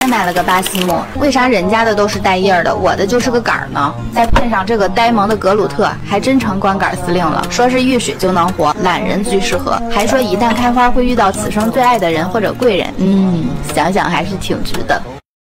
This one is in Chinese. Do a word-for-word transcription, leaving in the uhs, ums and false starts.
买了个巴西木，为啥人家的都是带叶的，我的就是个杆呢？再配上这个呆萌的格鲁特，还真成光杆司令了。说是遇水就能活，懒人最适合。还说一旦开花会遇到此生最爱的人或者贵人，嗯，想想还是挺值的。